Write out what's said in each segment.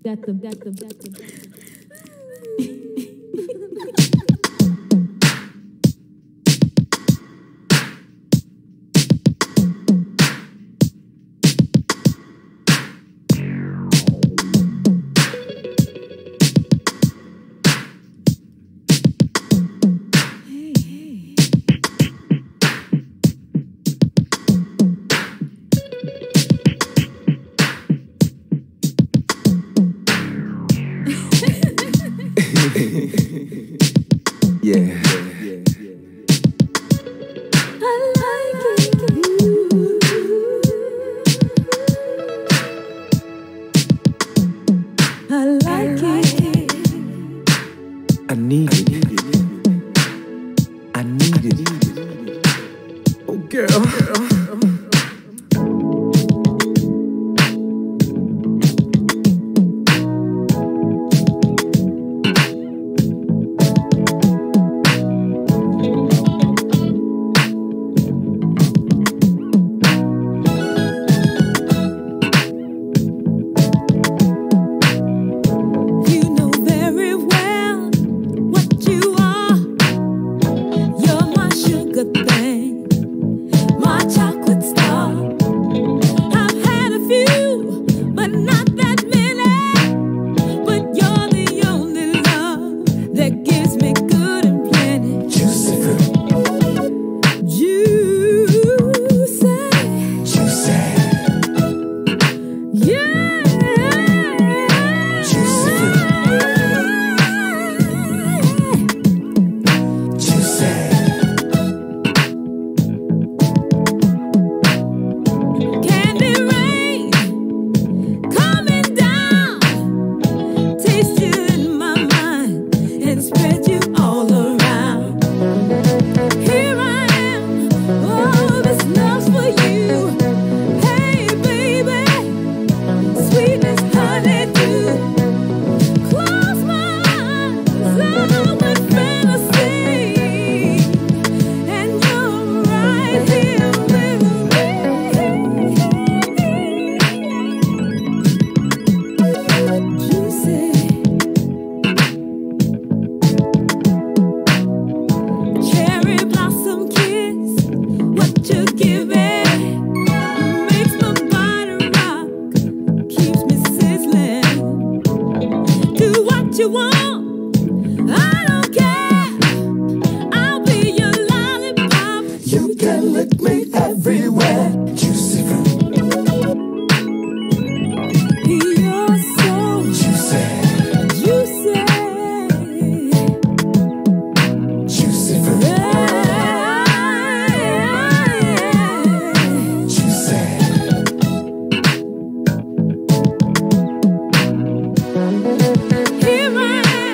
Yeah. I like it. I need it. I need it. Oh, girl. Here I am.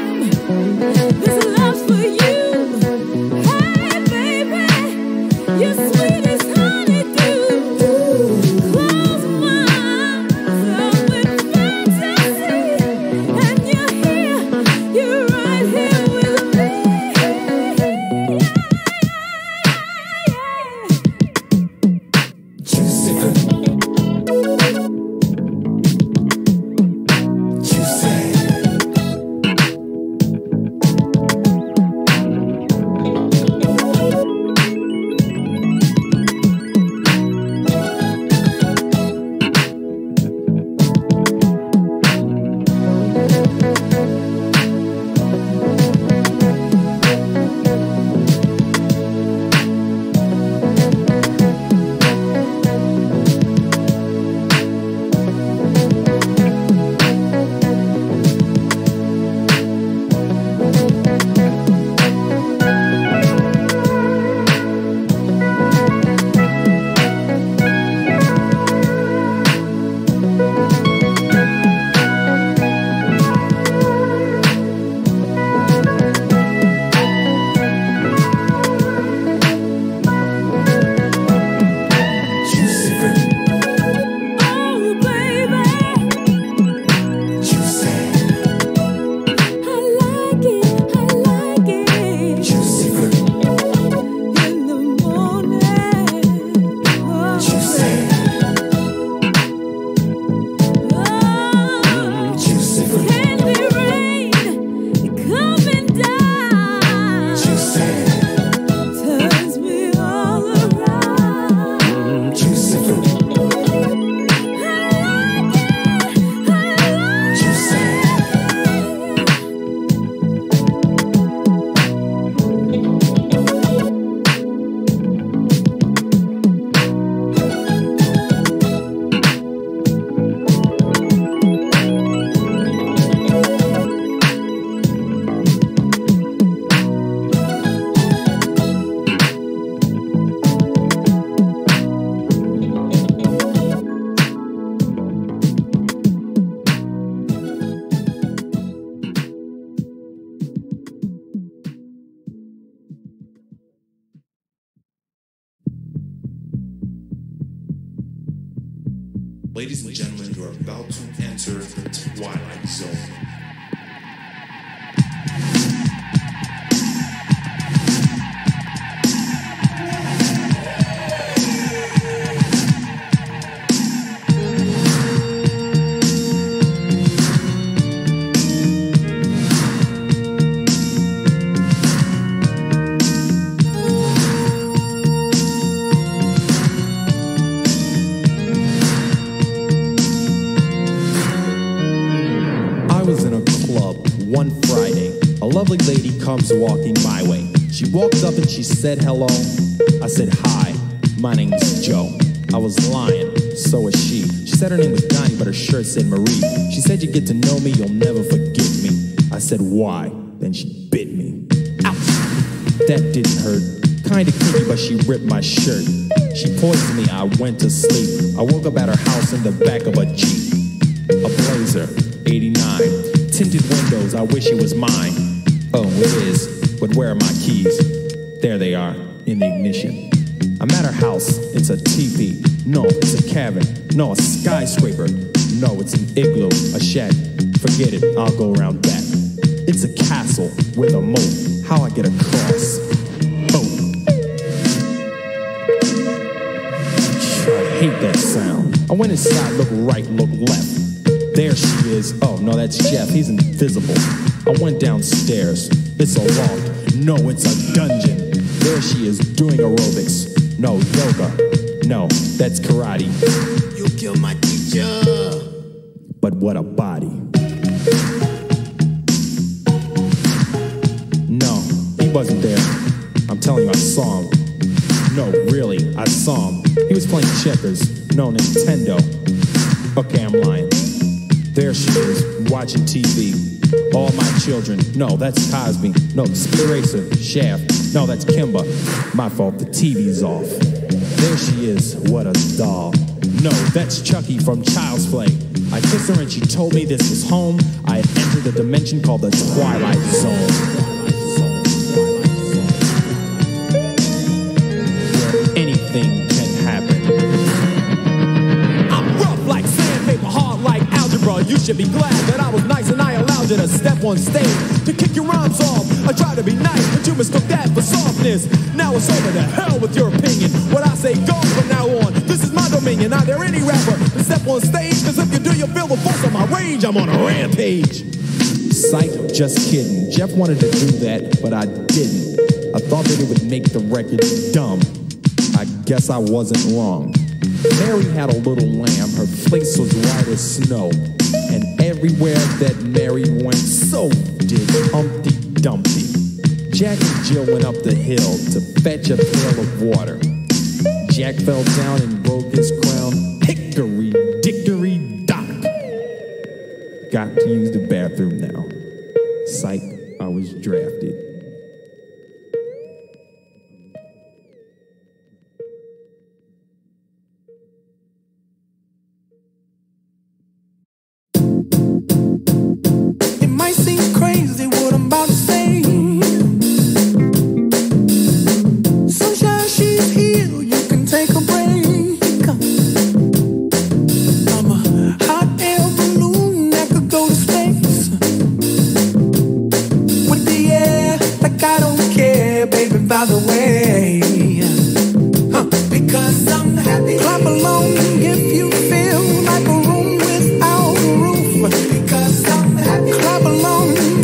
Ladies and gentlemen, you are about to enter the Twilight Zone. One Friday, a lovely lady comes walking my way. She walked up and she said hello. I said hi, my name's Joe. I was lying, so was she. She said her name was Donnie, but her shirt said Marie. She said you get to know me, you'll never forget me. I said why? Then she bit me. Ouch! That didn't hurt. Kinda kinky, but she ripped my shirt. She poisoned me, I went to sleep. I woke up at her house in the back of a Jeep. A Blazer, 89. Tinted windows, I wish it was mine. Oh, it is, but where are my keys? There they are, in the ignition. I'm at her house, it's a teepee. No, it's a cabin. No, a skyscraper. No, it's an igloo, a shack. Forget it, I'll go around that. It's a castle with a moat. How I get across? Oh. I hate that sound. I went inside, look right, look left. There she is. Oh, no, that's Jeff. He's invisible. I went downstairs. It's a loft. No, it's a dungeon. There she is doing aerobics. No, yoga. No, that's karate. You killed my teacher. But what a body. No, he wasn't there. I'm telling you, I saw him. No, really, I saw him. He was playing checkers. No, Nintendo. Okay, I'm lying. There she is, watching TV. All my children. No, that's Cosby. No, Speed Racer, Shaft. No, that's Kimba. My fault, the TV's off. There she is, what a doll. No, that's Chucky from Child's Play. I kissed her and she told me this was home. I had entered a dimension called the Twilight Zone. Where anything can happen. I'm rough like sandpaper, hard like algebra. You should be glad that I was nice and I allowed you to step on stage to kick your rhymes off. I try to be nice, but you mistook that for softness. Now it's over to hell with your opinion. What I say goes from now on. This is my dominion. Are there any rapper to step on stage? Cause if you do, you'll feel the force of my rage. I'm on a rampage. Psych, just kidding. Jeff wanted to do that, but I didn't. I thought that it would make the record dumb. I guess I wasn't wrong. Mary had a little lamb, her face was white as snow. And everywhere that Mary went, so did Humpty Dumpty. Jack and Jill went up the hill to fetch a pail of water. Jack fell down and broke his crown. Hickory dickory dock. Got to use the bathroom now. Psych, I was drafted. It might seem crazy what I'm about to say. Sunshine, she's here, you can take a break. I'm a hot air balloon that could go to space. With the air, like I don't care, baby, by the way. Because I'm happy. Clap along if you feel like a room without a roof. Because I'm happy. Clap along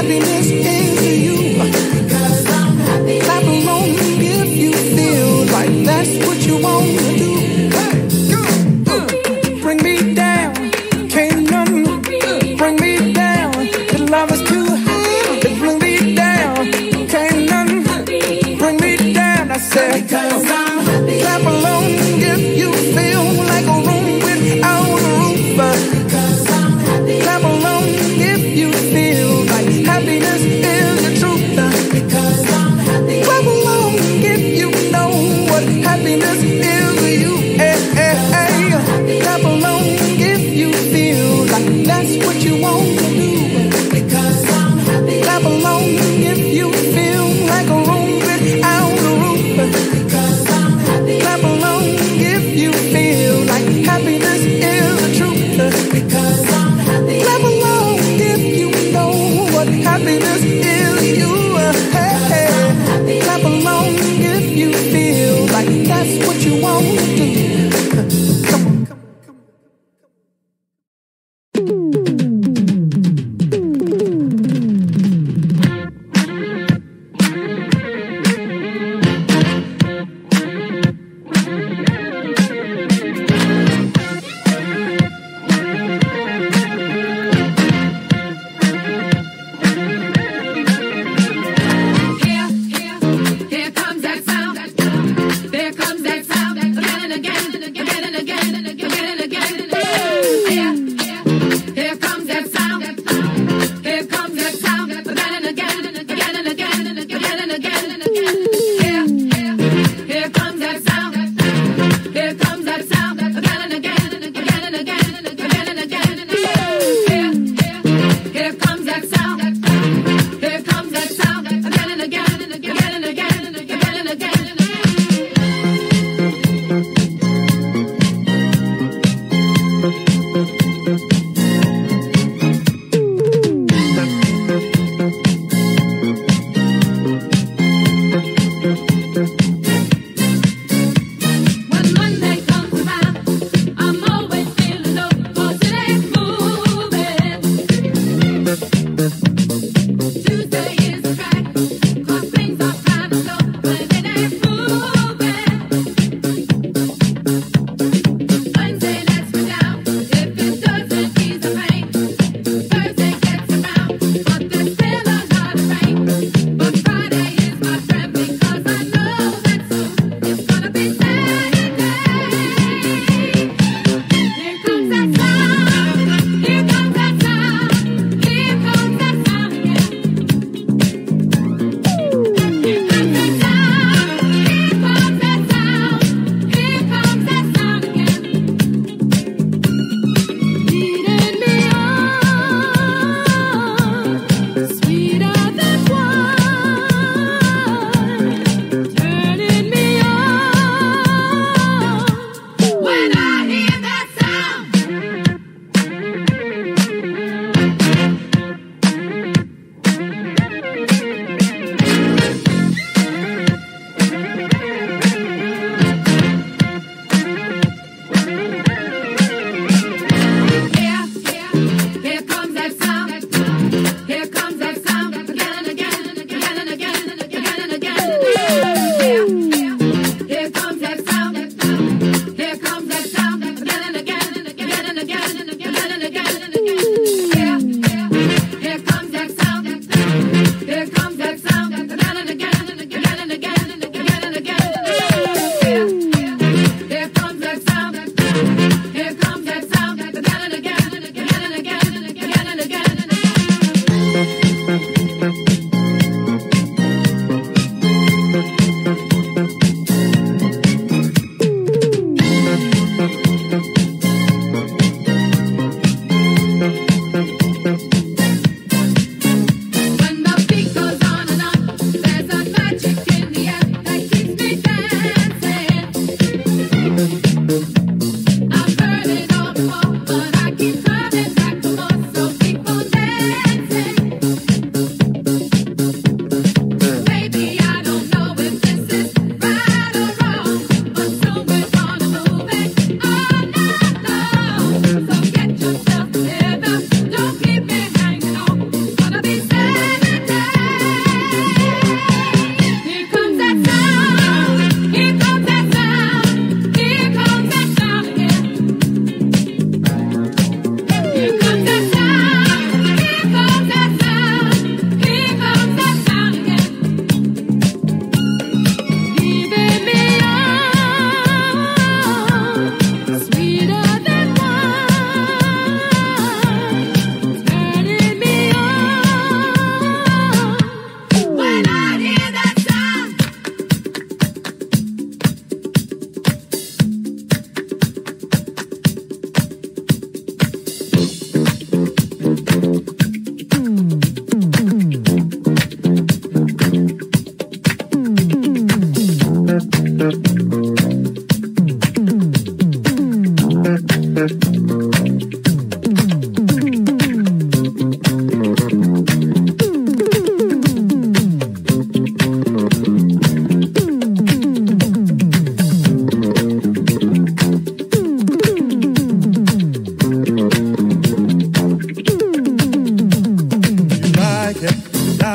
happiness is to you. Because I'm happy. Clap along if you feel like that's what you want to do. Hey, go. Bring me down, can't none bring me down. The love is too high to bring me down. Can't none bring me down. I said, because I'm happy. Clap along if you feel like a room without a roof. Because I'm happy. Clap along if you feel like happiness is the truth. Because I'm happy. Clap along if you know what happiness is to you. Hey, hey, hey. Clap along if you feel like that's what you want to do. Because I'm happy. Clap along if you feel like a room without a roof. Because I'm happy. Clap along if you feel like happiness is the truth. Because I'm happy. Clap along if you know what happiness is to you. Hey, hey. Clap along if you feel like that's what you want to do. Come on.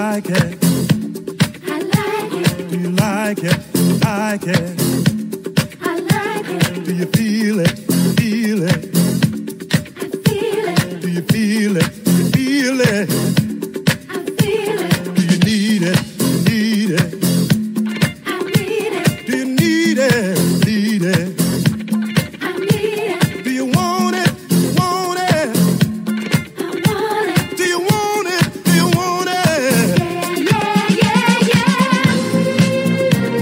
like it? I like it. Do you like it? Like it? I like it. Do you feel it? Feel it? I feel it. Do you feel it? You feel it? I feel it. Do you need it? Need it? I need it. Do you need it? Need it? I need it. Do you want it? Want it? I want it. Do you want it? Do you want it? Yeah, yeah, yeah, yeah.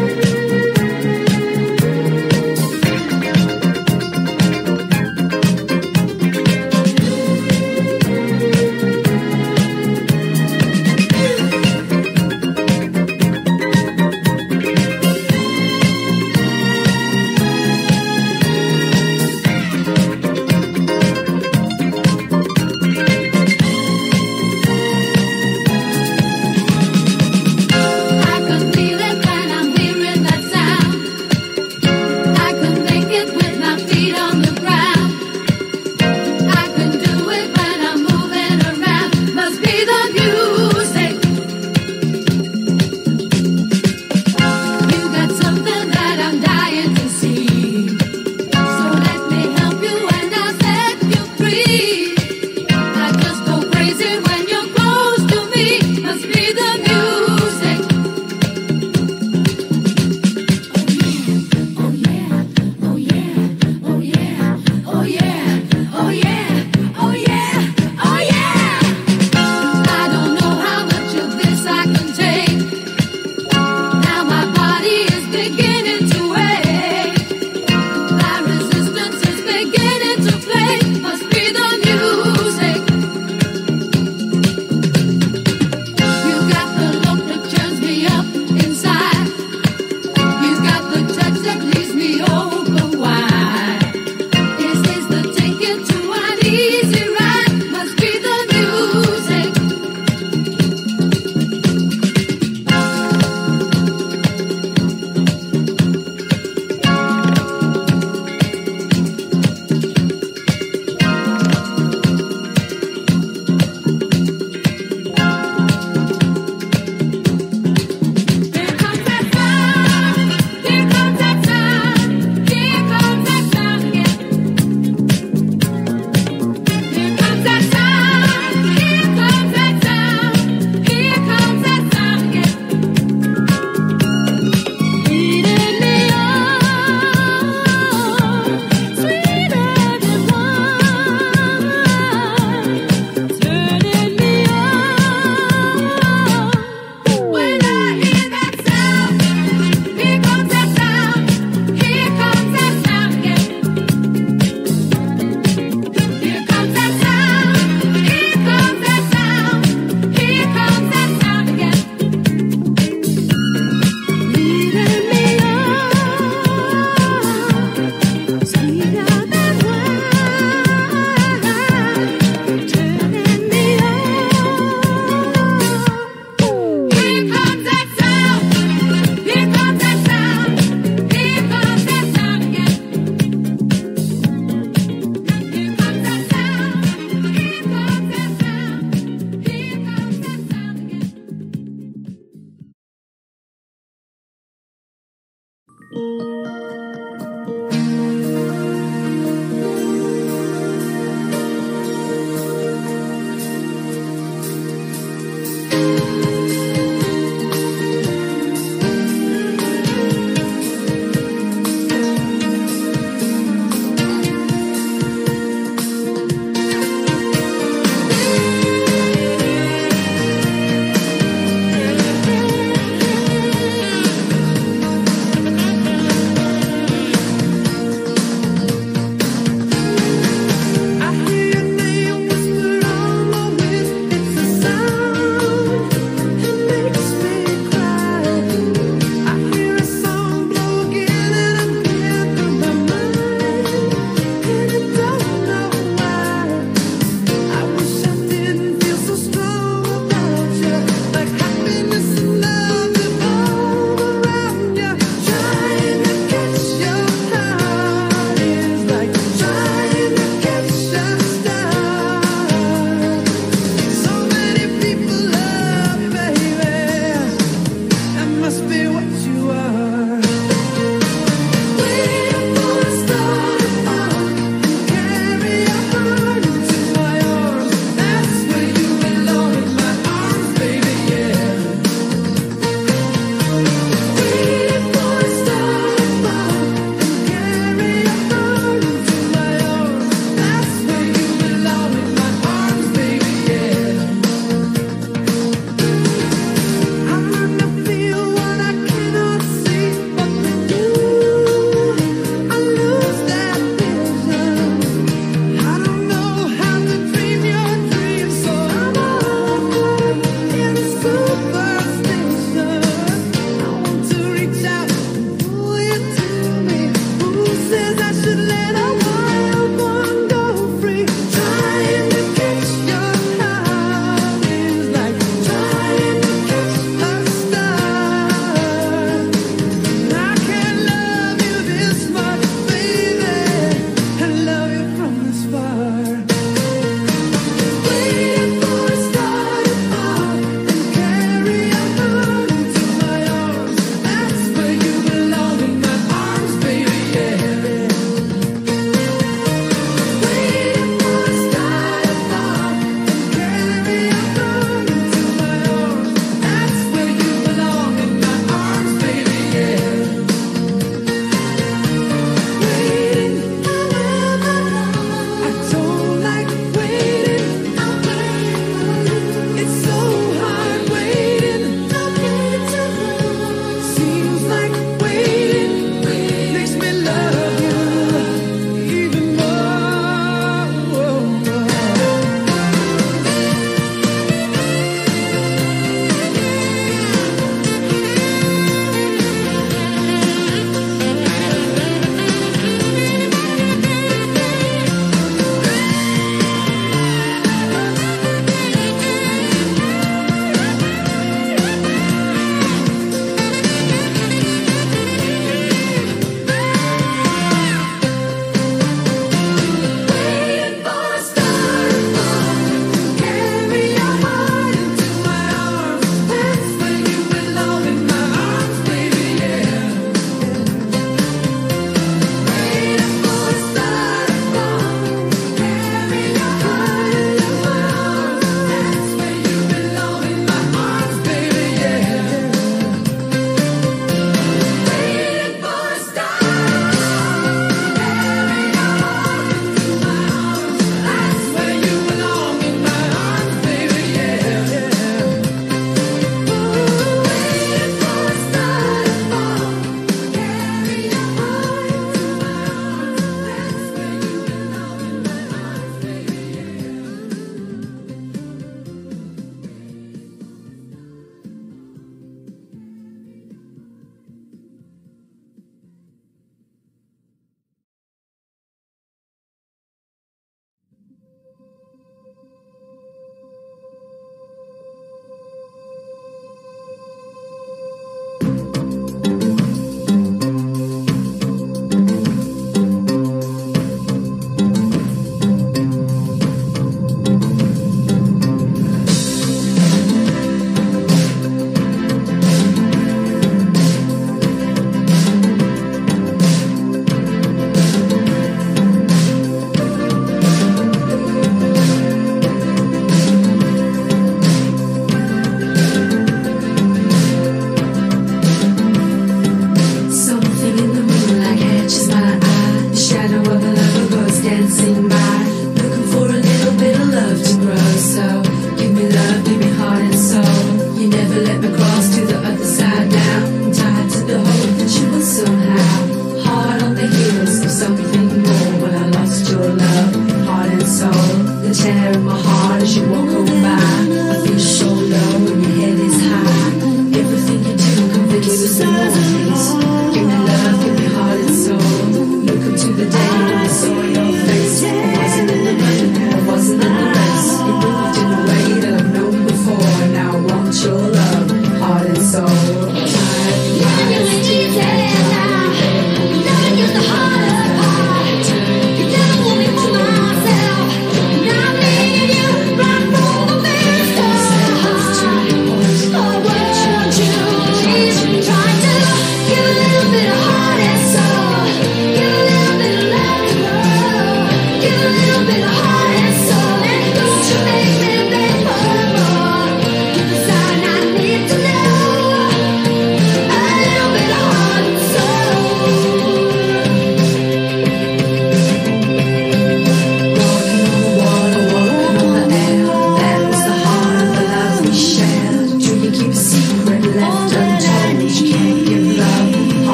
cross to the other side now. I'm tied to the hope that you will somehow. Hard on the heels of something more. When I lost your love, heart and soul. The tear in my heart as you walk on by. I feel so low when your head is high. Everything you do, come forgive us and more, please. Give me love, give me heart and soul. Look up to the day when I saw your face. I wasn't in the running, I wasn't in the race. You moved in a way that I've known before. Now I want your love, heart and soul.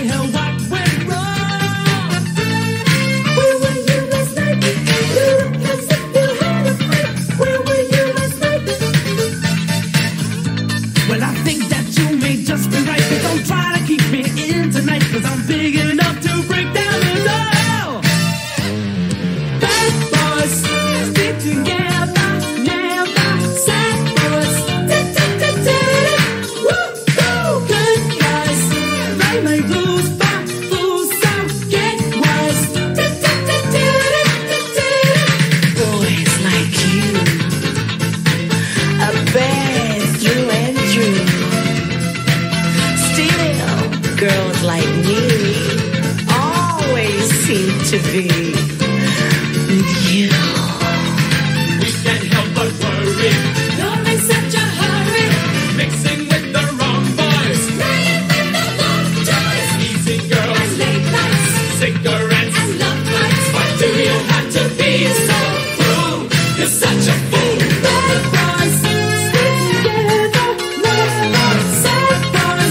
hell what went wrong? Where were you last night? You look as if you had a fight. Where were you last night? Well, I think that you may just be right, but don't try to keep me in tonight, 'cause I'm big enough to break down the door. Bad boys stick together, never sad boys. Woo-hoo! Good guys, they may lose, but fools don't get wise. Boys like you are bad through and through. Still, girls like me always seem to be with you. We can't help but worry, You're in such a hurry. mixing with the wrong boys. Playing with the wrong toys. Easy girls, And late nights. cigarettes. And love fights. Why do you have to be so cruel? You're such a fool. Bad boys stick together. Never sad boys.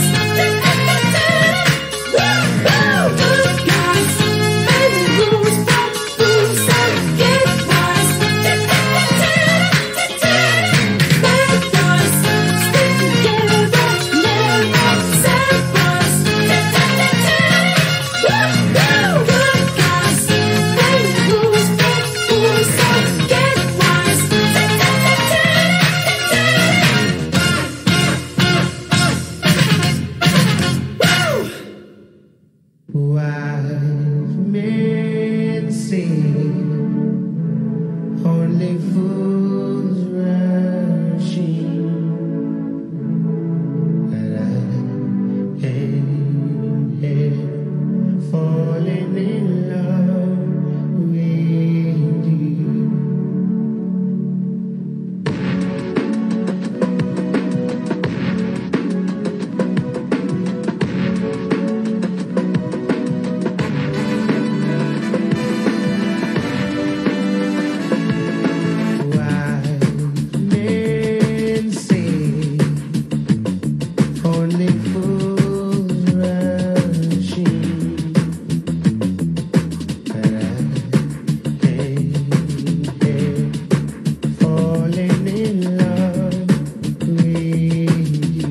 Woo-hoo! Good guys, they lose, but fools don't get wise. Bad boys stick together. Never sad boys. Woo-hoo! Good guys, they lose, but fools don't get wise. Wise men say only fools rushing, but I am falling in love with you. Men say only fools rushing, but I am falling in love with you.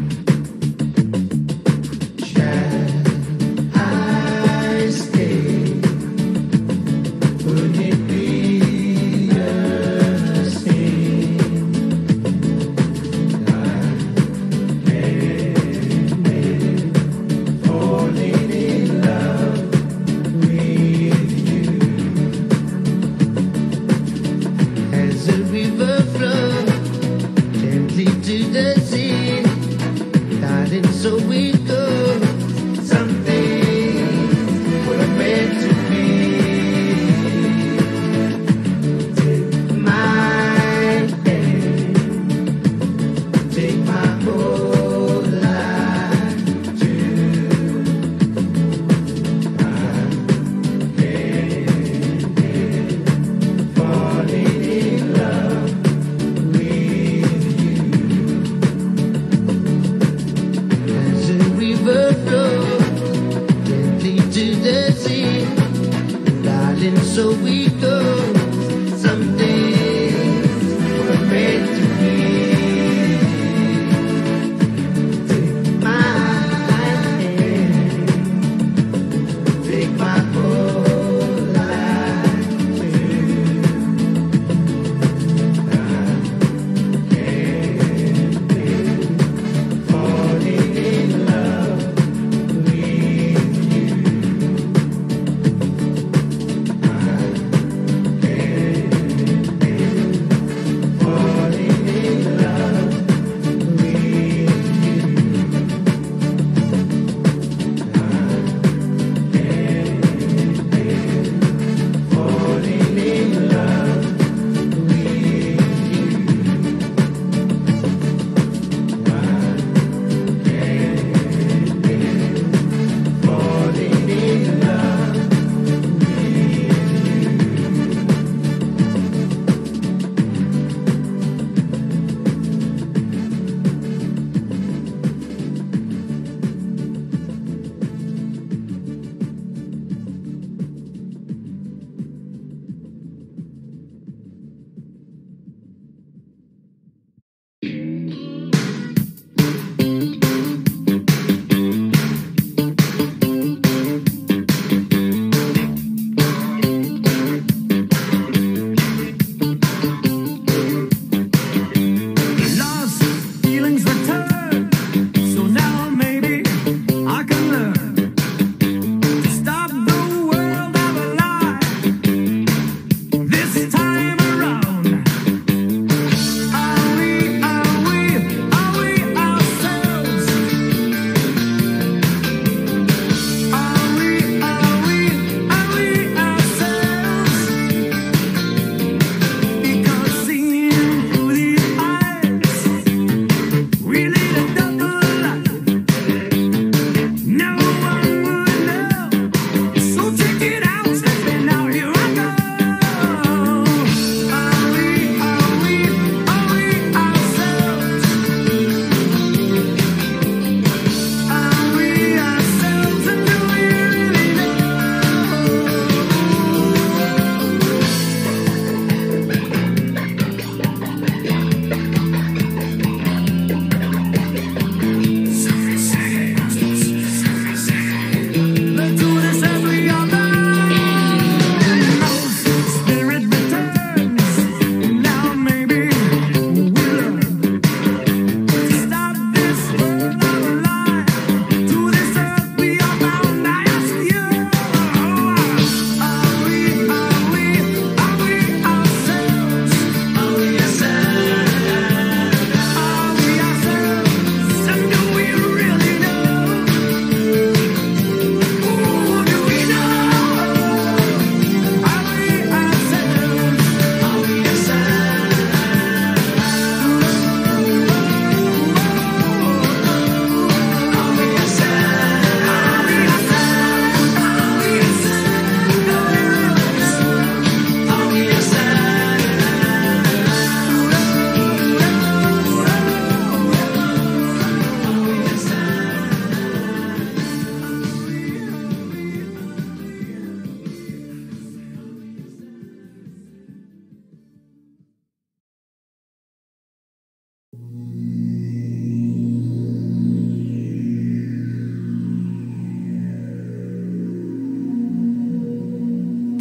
Shall I stay? Would it be the same? Falling in love with you. As a river flows gently to the sea, darling, so we go. Some things were meant to be. Take my hand, take my whole life too. Falling in love with you. As a river flows gently to the sea, darling, so we go. Some days were meant to be. Take my hand, take my whole life too. Falling in love with you.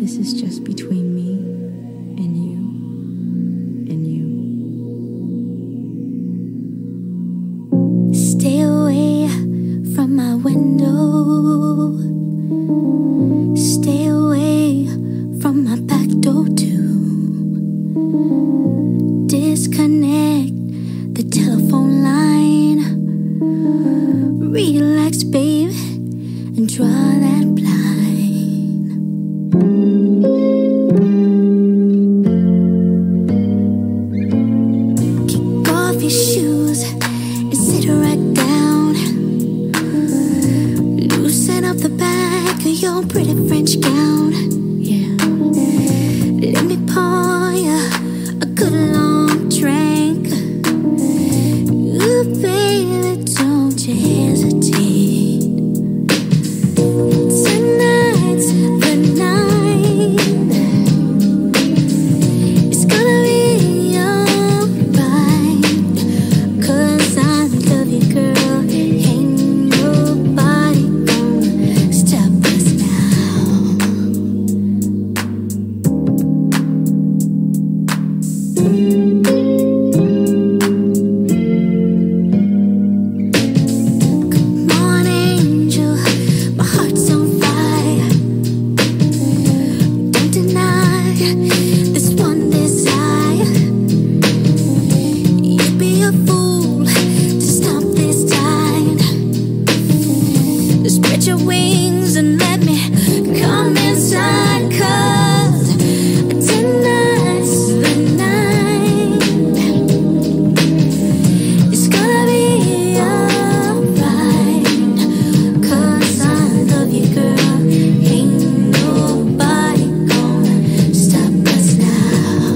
this is just between me and you and you. Stay away from my window. Stay away from my back door too. Disconnect the telephone line. Relax, babe, and draw that blind. Kick off your shoes and sit right down. Loosen up the back of your pretty French gown. Yeah. Let me pour you a good long drink. Ooh, baby, don't you hesitate. Tonight's the night. It's gonna be alright. 'Cause I love you, girl. Ain't nobody gonna stop us now. Come on, angel, my heart's on fire. Don't deny this one desire. You'd be a fool to stop this tide. Spread your wings and let me come inside. 'Cause tonight's the night. It's gonna be alright. 'Cause I love you, girl. Ain't nobody gonna stop us now.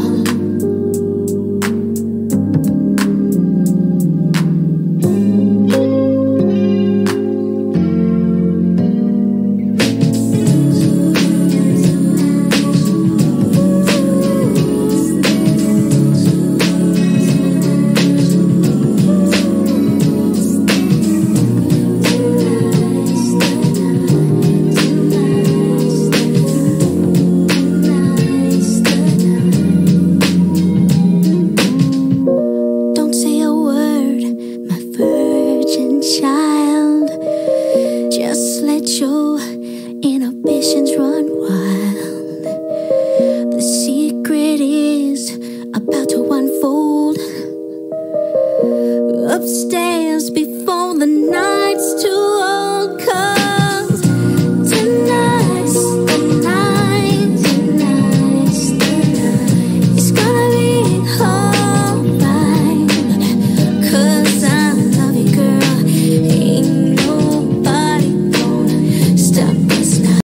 Don't say a word, my virgin child. Just let your inhibitions run